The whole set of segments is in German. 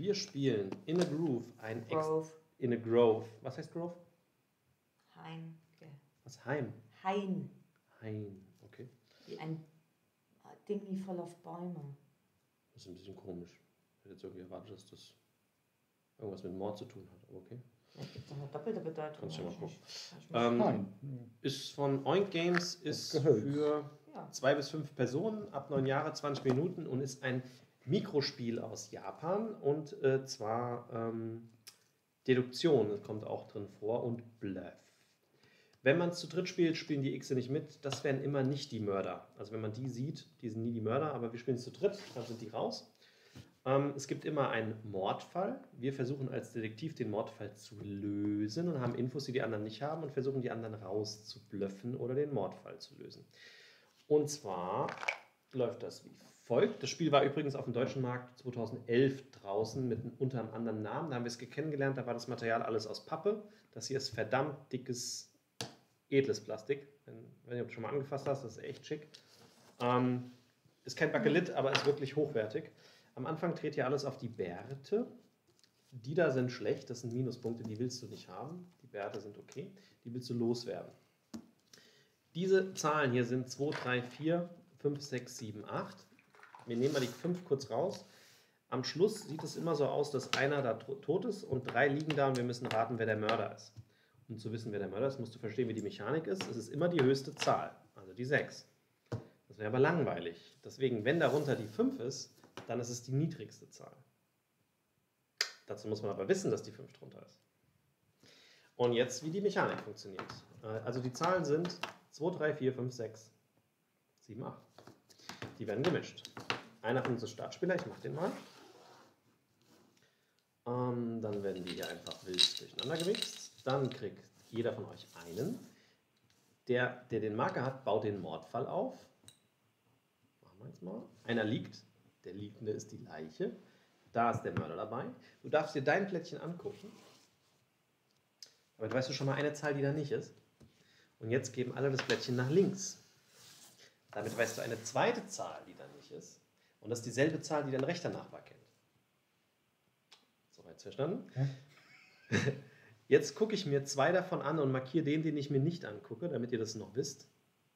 Wir spielen in a Groove ein Grove. in a Grove. Was heißt Grove? Hain. Was? Heim? Hain. Hain, okay. Wie ein Ding wie voll auf Bäume. Das ist ein bisschen komisch. Ich hätte jetzt irgendwie erwartet, dass das irgendwas mit Mord zu tun hat, aber okay. Vielleicht gibt es eine doppelte Bedeutung. Kannst du ja mal gucken. Nein. Ist von Oink Games, ist Gehölz. für Ja. 2 bis 5 Personen, ab 9 Jahre, 20 Minuten und ist ein Mikrospiel aus Japan und zwar Deduktion, das kommt auch drin vor, und Bluff. Wenn man es zu dritt spielt, spielen die Xe nicht mit. Das wären immer nicht die Mörder. Also wenn man die sieht, die sind nie die Mörder, aber wir spielen es zu dritt, dann sind die raus. Es gibt immer einen Mordfall. Wir versuchen als Detektiv den Mordfall zu lösen und haben Infos, die die anderen nicht haben und versuchen die anderen rauszublöffen oder den Mordfall zu lösen. Und zwar läuft das wie folgt. Das Spiel war übrigens auf dem deutschen Markt 2011 draußen unter einem anderen Namen. Da haben wir es kennengelernt, da war das Material alles aus Pappe. Das hier ist verdammt dickes, edles Plastik. Wenn du schon mal angefasst hast, das ist echt schick. Ist kein Bakelit, aber ist wirklich hochwertig. Am Anfang dreht hier alles auf die Bärte. Die da sind schlecht, das sind Minuspunkte, die willst du nicht haben. Die Bärte sind okay, die willst du loswerden. Diese Zahlen hier sind 2, 3, 4, 5, 6, 7, 8. Wir nehmen mal die 5 kurz raus. Am Schluss sieht es immer so aus, dass einer da tot ist und 3 liegen da und wir müssen raten, wer der Mörder ist. Um zu wissen, wer der Mörder ist, musst du verstehen, wie die Mechanik ist. Es ist immer die höchste Zahl, also die 6. Das wäre aber langweilig. Deswegen, wenn darunter die 5 ist, dann ist es die niedrigste Zahl. Dazu muss man aber wissen, dass die 5 drunter ist. Und jetzt, wie die Mechanik funktioniert. Also die Zahlen sind 2, 3, 4, 5, 6, 7, 8. Die werden gemischt. Einer von uns ist Startspieler, ich mache den mal. Dann werden die hier einfach wild durcheinander gemixt. Dann kriegt jeder von euch einen. Der den Marker hat, baut den Mordfall auf. Machen wir jetzt mal. Einer liegt. Der Liegende ist die Leiche. Da ist der Mörder dabei. Du darfst dir dein Plättchen angucken. Aber du weißt schon mal eine Zahl, die da nicht ist. Und jetzt geben alle das Plättchen nach links. Damit weißt du eine zweite Zahl, die da nicht ist. Und das ist dieselbe Zahl, die dein rechter Nachbar kennt. Soweit verstanden? Ja. Jetzt gucke ich mir 2 davon an und markiere den ich mir nicht angucke, damit ihr das noch wisst.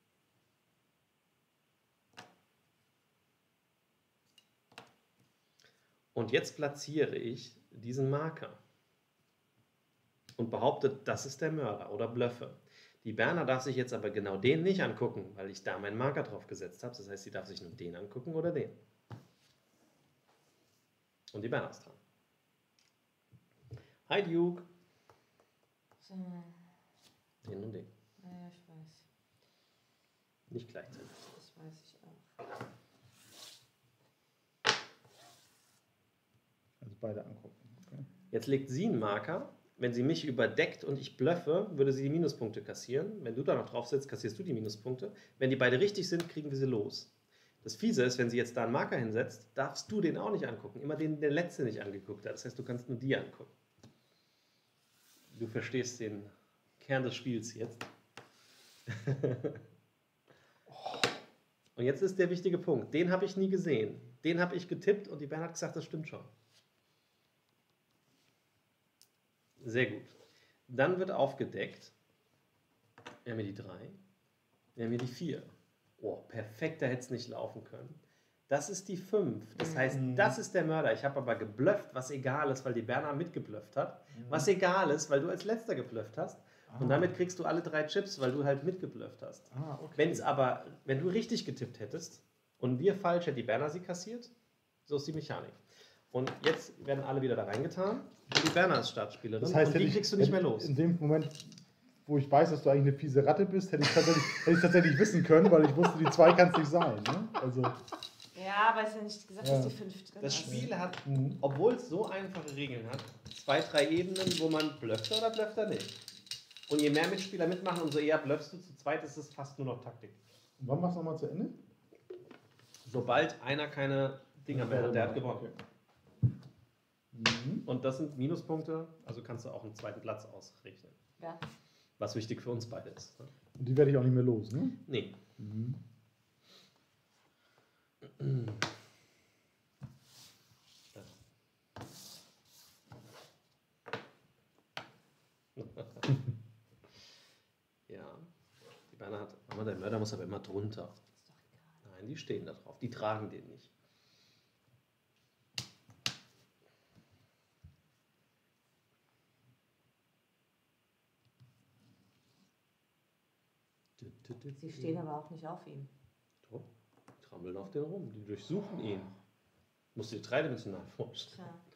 Und jetzt platziere ich diesen Marker und behaupte, das ist der Mörder oder bluffe. Die Berner darf sich jetzt aber genau den nicht angucken, weil ich da meinen Marker drauf gesetzt habe. Das heißt, sie darf sich nur den angucken oder den. Und die Berner ist dran. Hi Duke. So. Den und den. Naja, ich weiß. Nicht gleichzeitig. Das weiß ich auch. Also beide angucken. Okay. Jetzt legt sie einen Marker. Wenn sie mich überdeckt und ich bluffe, würde sie die Minuspunkte kassieren. Wenn du da noch drauf sitzt, kassierst du die Minuspunkte. Wenn die beide richtig sind, kriegen wir sie los. Das Fiese ist, wenn sie jetzt da einen Marker hinsetzt, darfst du den auch nicht angucken. Immer den der Letzte nicht angeguckt hat. Das heißt, du kannst nur die angucken. Du verstehst den Kern des Spiels jetzt. Und jetzt ist der wichtige Punkt. Den habe ich nie gesehen. Den habe ich getippt und die Bern hat gesagt, das stimmt schon. Sehr gut. Dann wird aufgedeckt. Wir haben hier die 3. Wir haben hier die 4. Oh, perfekt, da hätte es nicht laufen können. Das ist die 5. Das heißt, das ist der Mörder. Ich habe aber geblufft, was egal ist, weil die Berner mitgeblufft hat. Was egal ist, weil du als Letzter geblufft hast. Und damit kriegst du alle 3 Chips, weil du halt mitgeblufft hast. Okay. Wenn du richtig getippt hättest und wir falsch, hätte die Berner sie kassiert. So ist die Mechanik. Und jetzt werden alle wieder da reingetan. Und die Berner ist Startspielerin. Das heißt, und die kriegst du nicht mehr los. In dem Moment, wo ich weiß, dass du eigentlich eine fiese Ratte bist, hätte ich tatsächlich wissen können, weil ich wusste, die 2 kann es nicht sein. Ne? Also, Ja, aber es ist ja nicht gesagt, dass die 5 drin Das ist. Spiel hat, obwohl es so einfache Regeln hat, 2, 3 Ebenen, wo man blufft oder blufft er nicht. Und je mehr Mitspieler mitmachen, umso eher bluffst du. Zu zweit ist es fast nur noch Taktik. und wann machst du nochmal zu Ende? Sobald einer keine Dinger mehr hat, der hat gewonnen. Okay. Und das sind Minuspunkte, also kannst du auch einen zweiten Platz ausrechnen. Ja. Was wichtig für uns beide ist. Ne? Und die werde ich auch nicht mehr los, ne? Nee. Aber der Mörder muss aber immer drunter. Ist doch egal. Nein, die stehen da drauf. Die tragen den nicht. Sie stehen aber auch nicht auf ihm. Doch, die trammeln auf den rum. Die durchsuchen ihn. Musst du dir dreidimensional vorstellen. Tja.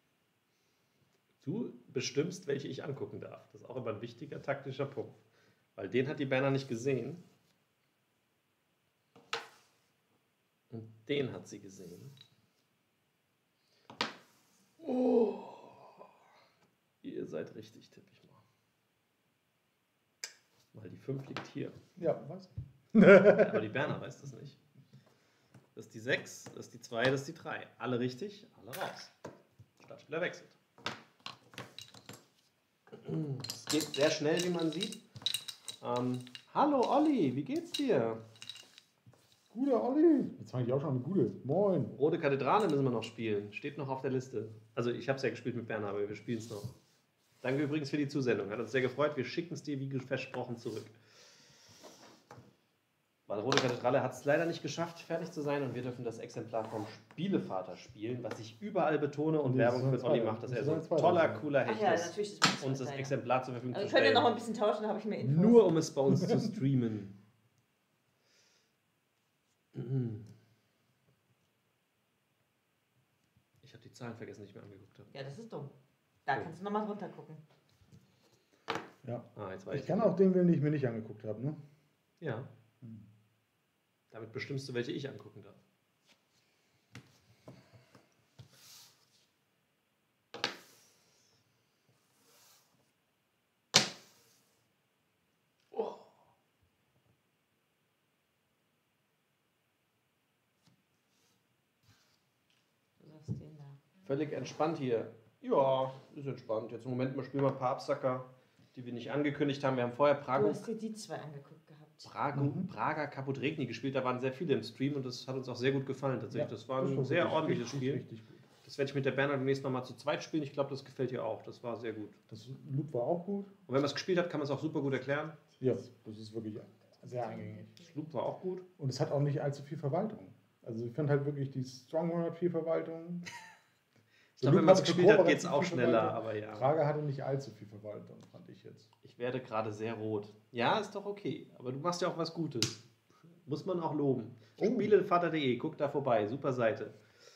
Du bestimmst, welche ich angucken darf. Das ist auch immer ein wichtiger taktischer Punkt. Weil den hat die Berner nicht gesehen. Und den hat sie gesehen. Oh. Ihr seid richtig, tippe ich mal. Weil die 5 liegt hier. Ja, weiß ich. Ja, aber die Berner weiß das nicht. Das ist die 6, das ist die 2, das ist die 3. Alle richtig, alle raus. Startspieler wechselt. Es geht sehr schnell, wie man sieht. Hallo Olli, wie geht's dir? Guter Olli. Jetzt fange ich auch schon mit Gude. Moin. Rote Kathedrale müssen wir noch spielen. Steht noch auf der Liste. Also ich habe es ja gespielt mit Berner, aber wir spielen es noch. Danke übrigens für die Zusendung. Hat uns sehr gefreut. Wir schicken es dir wie versprochen zurück. Weil Rote Kathedrale hat es leider nicht geschafft, fertig zu sein und wir dürfen das Exemplar vom Spielevater spielen, was ich überall betone und Nee, Werbung das für ist Olli ein macht, dass er das so ist ein ein zweiter toller, sein. cooler Ach Hecht ja, ist, natürlich ist mein uns das Zweiter. Exemplar zur Verfügung Also zu wir können ja noch stellen. ein bisschen tauschen, da habe ich mir Infos. Nur um es bei uns zu streamen. Ich habe die Zahlen vergessen, die ich mir angeguckt habe. Ja, das ist dumm. Da kannst du nochmal drunter gucken. Ja. Jetzt weiß Ich kann auch den wählen, den ich mir nicht angeguckt habe, ne? Ja. Damit bestimmst du, welche ich angucken darf. Oh. Du sagst den da. Völlig entspannt hier. Ja, ist entspannt. Jetzt im Moment mal spielen wir ein paar Absacker, die wir nicht angekündigt haben. Wir haben vorher Du Prago, hast dir die 2 angeguckt gehabt. Praga Caput Regni gespielt. Da waren sehr viele im Stream und das hat uns auch sehr gut gefallen tatsächlich. Ja, das war das ein war sehr wirklich ordentliches richtig, Spiel. Richtig gut. Das werde ich mit der Berner demnächst nochmal zu zweit spielen. Ich glaube, das gefällt ihr auch. Das war sehr gut. Das Loop war auch gut. Und wenn man es gespielt hat, kann man es auch super gut erklären. Ja, das ist wirklich sehr eingängig. Das Loop war auch gut. Und es hat auch nicht allzu viel Verwaltung. Also ich finde halt wirklich, die Stronghold hat viel Verwaltung. Ich glaube, wenn man es gespielt hat, geht es auch schneller. Aber ja. Praga hatte nicht allzu viel Verwaltung, fand ich jetzt. Ich werde gerade sehr rot. Ja, ist doch okay. Aber du machst ja auch was Gutes. Muss man auch loben. Oh. Spielevater.de, guck da vorbei. Super Seite.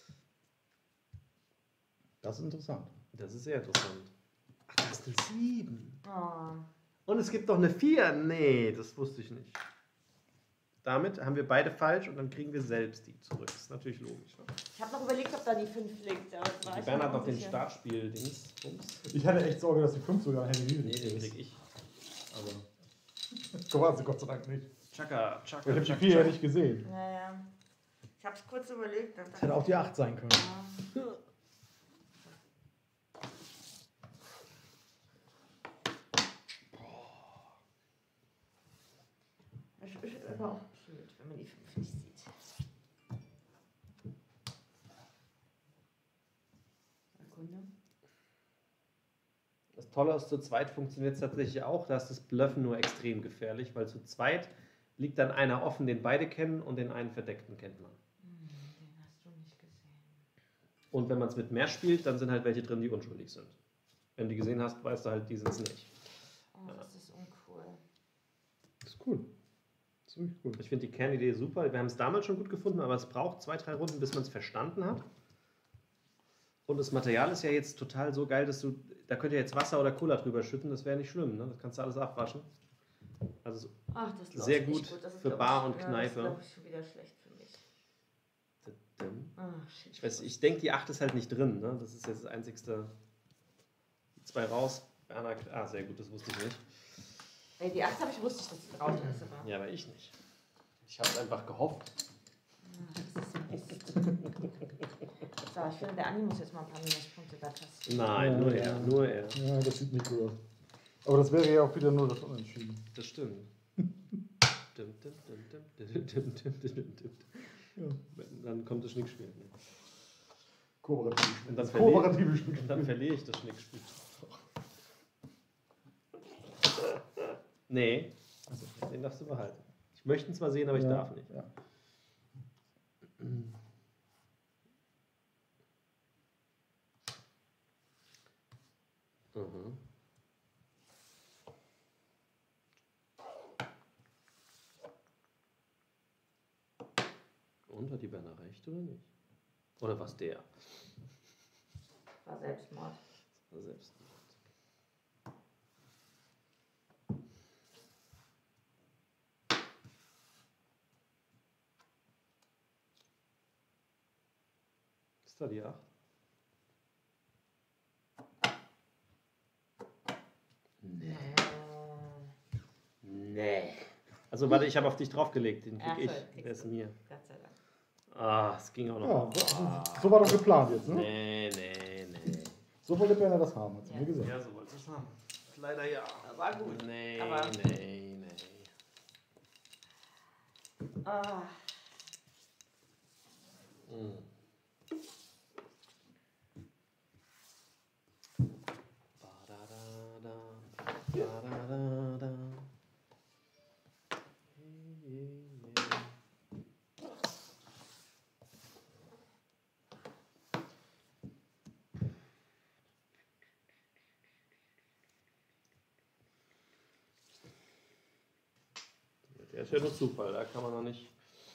Das ist interessant. Das ist sehr interessant. Ach, das ist eine 7. Oh. Und es gibt noch eine 4. Nee, das wusste ich nicht. Damit haben wir beide falsch und dann kriegen wir selbst die zurück. Das ist natürlich logisch. Ne? Ich habe noch überlegt, ob da die 5 liegt. Aber das war Die ich Berner mir hat noch den unsicher. Startspiel-Dings. Bums. Ich hatte echt Sorge, dass die 5 sogar Handy Nee, den krieg ich. Aber so war sie Gott sei Dank nicht. Chaka, Ich chaka, habe die chaka, 4 ja chaka. nicht gesehen. Naja. Ich habe es kurz überlegt. Das hätte auch die 8 sein können. Es ist aber auch blöd, wenn man die 5 nicht sieht. Sekunde. Das Tolle ist, zu zweit funktioniert es tatsächlich auch. Da ist das Bluffen nur extrem gefährlich, weil zu zweit liegt dann einer offen, den beide kennen und den einen verdeckten kennt man. Den hast du nicht gesehen. Und wenn man es mit mehr spielt, dann sind halt welche drin, die unschuldig sind. Wenn du die gesehen hast, weißt du halt, die sind es nicht. Oh, das ist uncool. Das ist cool. Das ist wirklich cool. Ich finde die Kernidee super. Wir haben es damals schon gut gefunden, aber es braucht 2, 3 Runden, bis man es verstanden hat. Und das Material ist ja jetzt total so geil, dass da könnt ihr jetzt Wasser oder Cola drüber schütten, das wäre nicht schlimm, ne? Das kannst du alles abwaschen. Also Ach, das läuft sehr nicht gut Das ist, für glaub Bar ich, und ja, Kneipe. Das ist, glaube ich, schon wieder schlecht für mich. Shit. Ich weiß, ich denke, die 8 ist halt nicht drin, ne? Das ist jetzt das einzigste. Die 2 raus. Berner, sehr gut, das wusste ich nicht. Ey, die 8 wusste ich, dass die drauf ist. Aber Ja, aber ich nicht. Ich habe einfach gehofft. das ist so Mist. So, ich finde, der Andi muss jetzt mal ein paar Minuspunkte da kassieren. Nein, Ja, nur ja. er, nur er. Ja, das sieht nicht gut aus. Aber das wäre ja auch wieder nur das Unentschieden. Das stimmt. Ja. Dann kommt das Schnickspiel. Kooperativ. Und dann Das kooperative Und Spiel. dann verliere ich das Schnickspiel. Nee, Also, den darfst du behalten. Ich möchte ihn zwar sehen, aber ich darf nicht. Ja. Mhm. Und hat die Berner recht oder nicht? Oder was der? War Selbstmord. Das war Selbstmord. Ist da die 8? Nee. Nee. Also warte, ich habe auf dich draufgelegt, den krieg ich. Der ist mir. Gott sei Dank. Ah, es ging auch noch. Ja, so war das geplant jetzt, ne? Nee. So wollte Berner das haben, hat sie mir gesagt. Ja, so wollte ich es haben. Leider ja. War gut. Nee. Ah, Mm. Ba-da-da-da, ba-da-da-da. Der ist ja nur Zufall, da kann man noch nicht.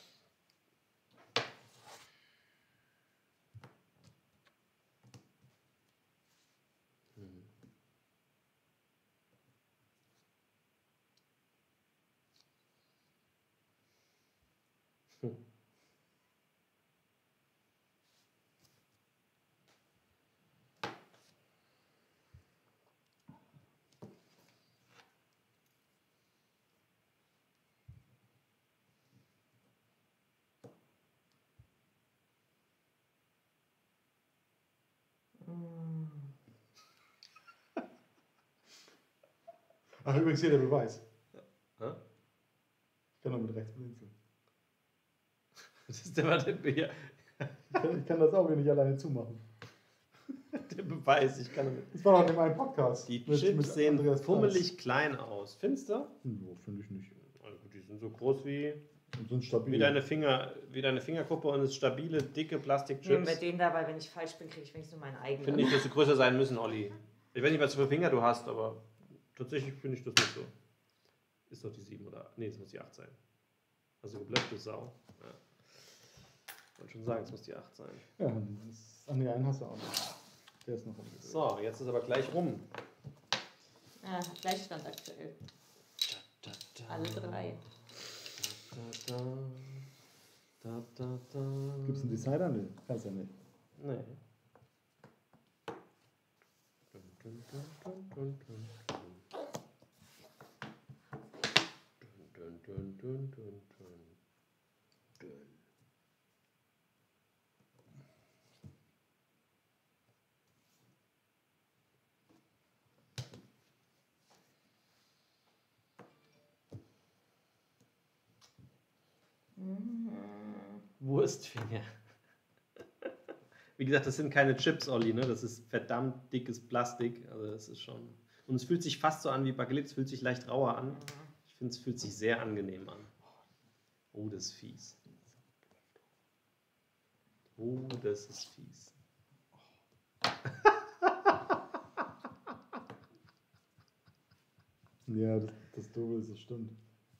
Ach, übrigens hier der Beweis. Hä? Ich kann doch mit rechts blinzeln. Das ist der Bier. Ich kann das Auge nicht alleine zumachen. Der Beweis, ich kann damit. Das war doch in meinem Podcast. Die mit Chips sehen Andreas fummelig klein aus. Findest du? Preis. Jo, finde ich nicht. Also die sind so groß wie Und sind stabil. wie deine Fingerkuppe und es stabile, dicke nehmen wir Plastikchips. den dabei, wenn ich falsch bin, kriege ich wenigstens nur meinen eigenen. Finde ich, dass sie größer sein müssen, Olli. Ich weiß nicht, was für Finger du hast, aber tatsächlich finde ich das nicht so. Ist doch die 7 oder. Nee, es muss die 8 sein. Also geblöffte Sau. Ja. Ich wollte schon sagen, es muss die 8 sein. Ja, nee, einen hast du auch noch. Der ist noch umgedreht. So, jetzt ist aber gleich rum. Ja, Gleichstand aktuell. Alle drei. Gibt es einen Decider? Nee, kannst ja nicht. Nee. Wurstfinger. Wie gesagt, das sind keine Chips, Olli, ne? Das ist verdammt dickes Plastik. Also das ist schon. Und es fühlt sich fast so an wie Bakelit, es fühlt sich leicht rauer an. Ich finde, es fühlt sich sehr angenehm an. Oh, das ist fies. Oh, das ist fies. Ja, das Doofe ist, das stimmt.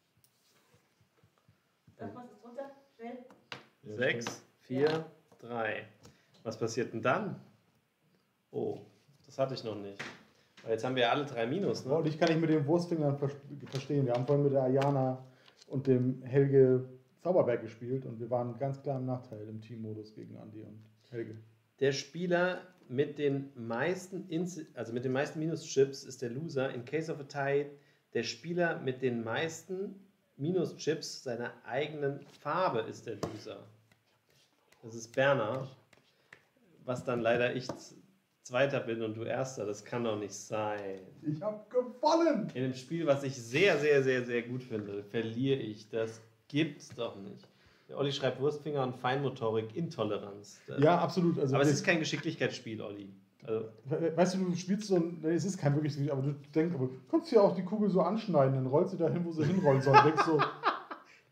Sag mal, ist drunter? Schnell. Ja, 6, stimmt. 4, 3. Was passiert denn dann? Oh, das hatte ich noch nicht. Weil jetzt haben wir ja alle 3 Minus, Oh, und ne? ich kann nicht mit den Wurstfingern verstehen. Wir haben vorhin mit der Ayana und dem Helge Zauberberg gespielt und wir waren ganz klar im Nachteil im Teammodus gegen Andi und Helge. Der Spieler mit den meisten Minus-Chips ist der Loser. In case of a tie, der Spieler mit den meisten Minus-Chips seiner eigenen Farbe ist der Loser. Das ist Berner. Was dann leider ich Zweiter bin und du Erster. Das kann doch nicht sein. Ich habe gewonnen! In einem Spiel, was ich sehr, sehr, sehr, sehr gut finde, verliere ich. Das gibt's doch nicht. Der Olli schreibt Wurstfinger und Feinmotorik, Intoleranz. Ja, absolut. Also Aber es ist kein Geschicklichkeitsspiel, Olli. Also, weißt du, du spielst so ein, es ist kein wirkliches Spiel, aber du denkst, aber du kannst ja auch die Kugel so anschneiden, dann rollt sie dahin, wo sie hinrollen soll. Denkst so,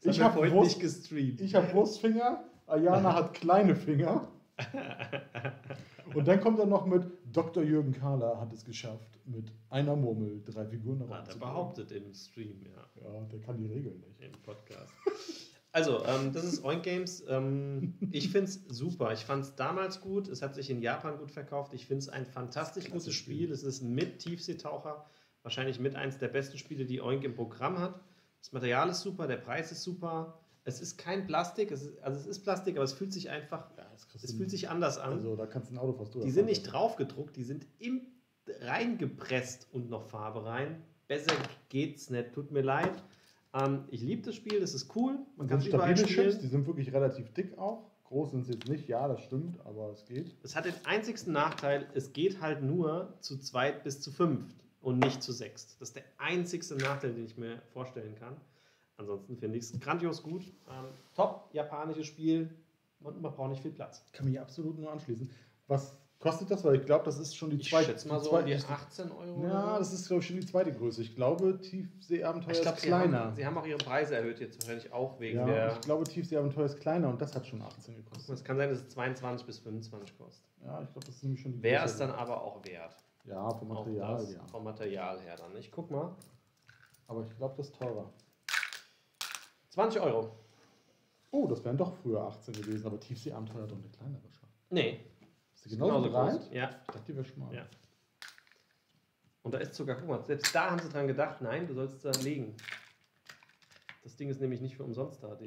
Ich hab habe heute nicht gestreamt. Ich habe Wurstfinger, Ayana hat kleine Finger. Und dann kommt er noch mit Dr. Jürgen Kahler hat es geschafft, mit einer Murmel 3 Figuren noch Hat er behauptet im Stream, ja. Ja, der kann die Regeln nicht. Im Podcast. Also, das ist Oink Games. Ich finde es super. Ich fand es damals gut. Es hat sich in Japan gut verkauft. Ich finde es ein fantastisch gutes Spiel. Es ist mit Tiefseetaucher wahrscheinlich mit eins der besten Spiele, die Oink im Programm hat. Das Material ist super, der Preis ist super. Es ist kein Plastik, es ist Plastik, aber es fühlt sich einfach, es fühlt sich anders an. Also da kannst du ein Auto fast durch. Die sind nicht drauf gedruckt, die sind reingepresst und noch Farbe rein. Besser geht's nicht, tut mir leid. Ich liebe das Spiel, das ist cool. Man kann es überall stabile spielen. Chips, die sind wirklich relativ dick auch. Groß sind sie jetzt nicht, ja, das stimmt, aber es geht. Es hat den einzigsten Nachteil, es geht halt nur zu zweit bis zu fünft und nicht zu sechst. Das ist der einzigste Nachteil, den ich mir vorstellen kann. Ansonsten finde ich es grandios gut. Top japanisches Spiel und man braucht nicht viel Platz. Kann mich absolut nur anschließen. Was kostet das? Weil ich glaube, das ist schon die zweite. Ich schätze mal so die 18 Euro. Ja, das ist, glaube ich, schon die zweite Größe. Ich glaube, Tiefseeabenteuer ist sie kleiner. Sie haben auch ihre Preise erhöht jetzt wahrscheinlich auch wegen Ja, der... ich glaube, Tiefseeabenteuer ist kleiner und das hat schon 18 gekostet. Es kann sein, dass es 22 bis 25 kostet. Ja, ich glaube, das ist nämlich schon die Wäre Größe. es dann aber auch wert. Ja, vom Auch Material, das, ja. vom Material her dann. Ich guck mal. Aber ich glaube, das ist teurer. 20 Euro. Oh, das wären doch früher 18 gewesen, aber Tiefseeabenteuer hat doch eine kleinere Schaft. Nee. Ist die genauso breit? groß. Ja. Ich dachte, die wäre schmal. Ja. Und da ist sogar, guck mal, selbst da haben sie dran gedacht, nein, du sollst da legen. Das Ding ist nämlich nicht für umsonst da.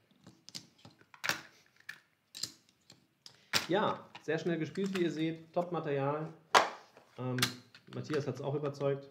Ja, sehr schnell gespielt, wie ihr seht. Top-Material. Matthias hat es auch überzeugt.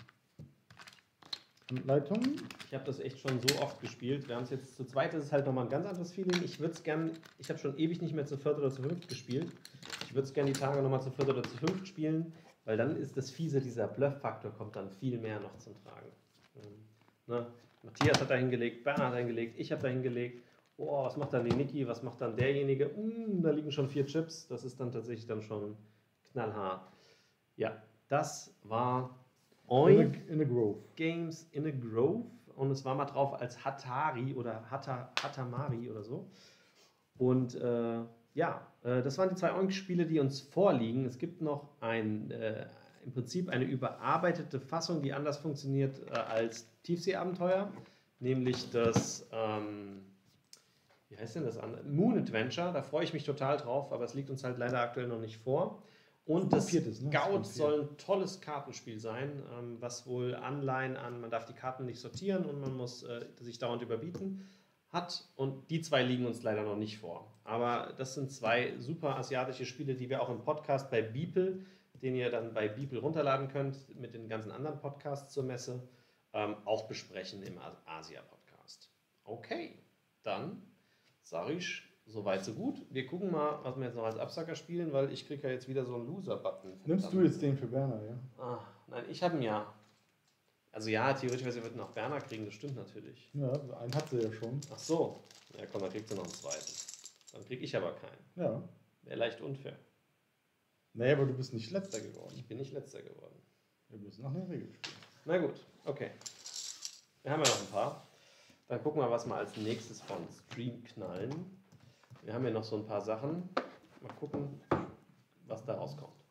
Anleitung? Ich habe das echt schon so oft gespielt. Wir haben es jetzt zu zweit, das ist halt nochmal ein ganz anderes Feeling. Ich würde es gern, ich habe schon ewig nicht mehr zu viert oder zu fünft gespielt. Ich würde es gerne die Tage nochmal zu viert oder zu fünft spielen, weil dann ist das Fiese, dieser Bluff-Faktor kommt dann viel mehr noch zum Tragen. Ne? Matthias hat da hingelegt, Bernhard hat da hingelegt, ich habe da hingelegt. Oh, was macht dann die Niki, was macht dann derjenige? Da liegen schon 4 Chips, das ist dann tatsächlich dann schon knallhart. Ja, das war Oink In a Grove. Games in a Grove und es war mal drauf als Hatari oder Hatamari oder so. Und das waren die 2 Oink-Spiele, die uns vorliegen. Es gibt noch im Prinzip eine überarbeitete Fassung, die anders funktioniert als Tiefseeabenteuer, nämlich das, wie heißt denn das andere? Moon Adventure, da freue ich mich total drauf, aber es liegt uns halt leider aktuell noch nicht vor. Und das Scout soll ein tolles Kartenspiel sein, was wohl Anleihen an, man darf die Karten nicht sortieren und man muss sich dauernd überbieten hat. Und die 2 liegen uns leider noch nicht vor. Aber das sind 2 super asiatische Spiele, die wir auch im Podcast bei Beeple, den ihr dann bei Beeple runterladen könnt, mit den ganzen anderen Podcasts zur Messe, auch besprechen im Asia-Podcast. Okay, dann sage ich, soweit so gut. Wir gucken mal, was wir jetzt noch als Absacker spielen, weil ich kriege ja jetzt wieder so einen Loser-Button. Nimmst du jetzt den für Berner, ja? Nein, ich habe ihn ja. Also ja, theoretisch wird ihn auch Berner kriegen, das stimmt natürlich. Ja, einen hat sie ja schon. Ach so. Ja komm, dann kriegt sie noch einen zweiten. Dann kriege ich aber keinen. Ja. Wäre leicht unfair. Nee, aber du bist nicht letzter geworden. Ich bin nicht letzter geworden. Wir müssen nach einer Regel spielen. Na gut, okay. Wir haben ja noch ein paar. Dann gucken wir, was wir als nächstes von Stream knallen. Wir haben ja noch so ein paar Sachen. Mal gucken, was da rauskommt.